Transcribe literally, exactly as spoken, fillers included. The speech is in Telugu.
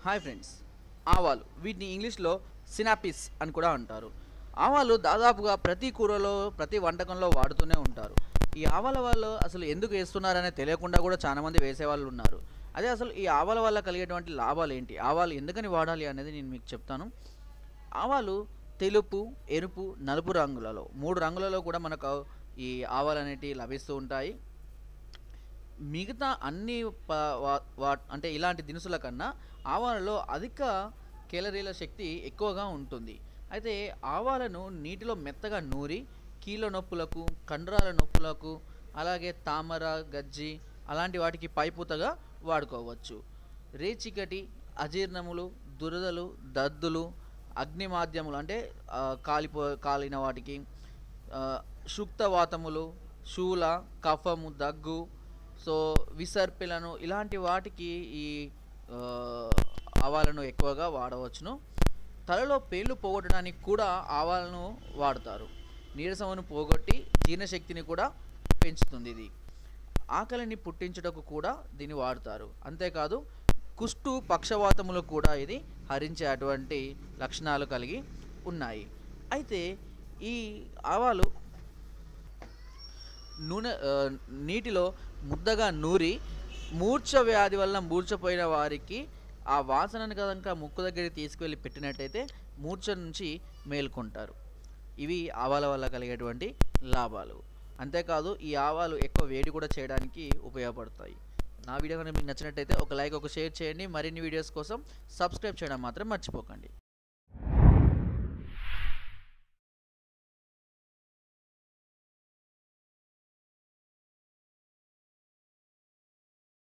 హాయ్ ఫ్రెండ్స్, ఆవాలు వీటిని ఇంగ్లీష్లో సినాపిస్ అని కూడా అంటారు. ఆవాలు దాదాపుగా ప్రతి కూరలో ప్రతి వంటకంలో వాడుతూనే ఉంటారు. ఈ ఆవాల వాళ్ళు అసలు ఎందుకు వేస్తున్నారనే తెలియకుండా కూడా చాలామంది వేసేవాళ్ళు ఉన్నారు. అదే అసలు ఈ ఆవాల వల్ల కలిగేటువంటి లాభాలు ఏంటి, ఆవాలు ఎందుకని వాడాలి అనేది నేను మీకు చెప్తాను. ఆవాలు తెలుపు, ఎరుపు, నలుపు రంగులలో మూడు రంగులలో కూడా మనకు ఈ ఆవాలు అనేటివి లభిస్తూ ఉంటాయి. మిగతా అన్ని వా అంటే ఇలాంటి దినుసుల కన్నా ఆవాలలో అధిక కేలరీల శక్తి ఎక్కువగా ఉంటుంది. అయితే ఆవాలను నీటిలో మెత్తగా నూరి కీళ్ళ నొప్పులకు, కండరాల నొప్పులకు, అలాగే తామర, గజ్జి అలాంటి వాటికి పైపూతగా వాడుకోవచ్చు. రేచికటి, అజీర్ణములు, దురదలు, దద్దులు, అగ్ని మాధ్యములు అంటే కాలిపో కాలిన వాటికి, శుక్తవాతములు, శూల, కఫము, దగ్గు, సో విసర్పిలను ఇలాంటి వాటికి ఈ ఆవాలను ఎక్కువగా వాడవచ్చును. తలలో పేర్లు పోగొట్టడానికి కూడా ఆవాలను వాడతారు. నీరసమును పోగొట్టి జీర్ణశక్తిని కూడా పెంచుతుంది. ఇది ఆకలిని పుట్టించుటకు కూడా దీన్ని వాడతారు. అంతేకాదు కుష్టు, పక్షవాతములు కూడా ఇది హరించే అటువంటి లక్షణాలు కలిగి ఉన్నాయి. అయితే ఈ ఆవాలు నూనె నీటిలో ముద్దగా నూరి మూర్ఛ వ్యాధి వల్ల మూర్ఛపోయిన వారికి ఆ వాసనను కనుక ముక్కు దగ్గరికి తీసుకువెళ్ళి పెట్టినట్టయితే మూర్ఛ నుంచి మేల్కొంటారు. ఇవి ఆవాల వల్ల కలిగేటువంటి లాభాలు. అంతేకాదు ఈ ఆవాలు ఎక్కువ వేడి కూడా చేయడానికి ఉపయోగపడతాయి. నా వీడియో కనుక మీకు నచ్చినట్టయితే ఒక లైక్, ఒక షేర్ చేయండి. మరిన్ని వీడియోస్ కోసం సబ్స్క్రైబ్ చేయడం మాత్రం మర్చిపోకండి.